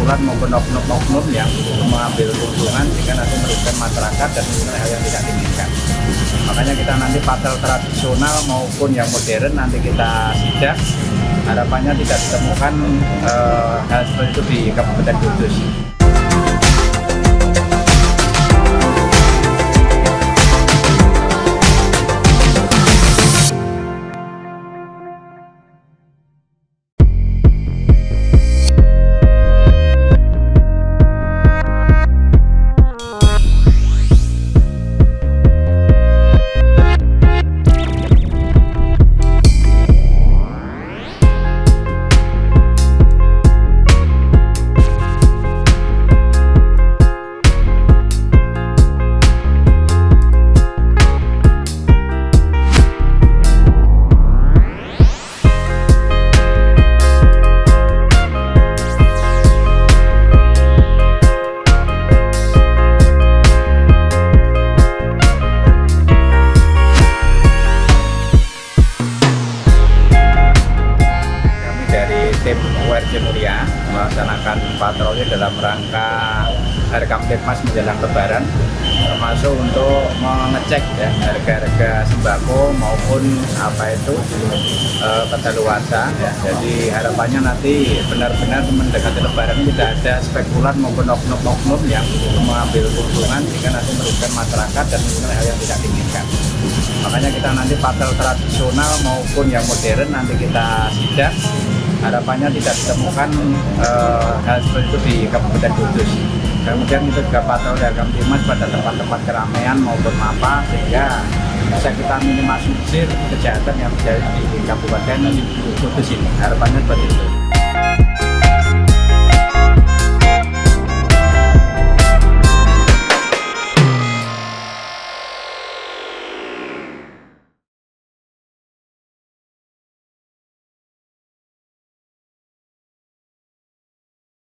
spekulan maupun oknum-oknum yang mengambil keuntungan sehingga nanti merugikan masyarakat dan menimbulkan hal yang tidak diinginkan. Makanya kita nanti patrol tradisional maupun yang modern nanti kita sidak, harapannya tidak ditemukan hal seperti itu di Kabupaten Kudus. Tim URJ Mulia melaksanakan patroli dalam rangka Hari Kamtibmas menjelang Lebaran, termasuk untuk mengecek ya, harga-harga sembako maupun kedaluarsa. Ya. Jadi harapannya nanti benar-benar mendekati Lebaran ini tidak ada spekulan maupun oknum-oknum yang mengambil keuntungan sehingga nanti merugikan masyarakat dan menimbulkan hal yang tidak diinginkan. Makanya kita nanti patrol tradisional maupun yang modern nanti kita sidak, harapannya tidak ditemukan hal seperti itu di Kabupaten Kudus. Kemudian itu juga patroli Kamtibmas pada tempat-tempat keramaian maupun mapa sehingga bisa kita minimalisir kejahatan yang terjadi di Kabupaten Kudus ini. Harapannya seperti itu.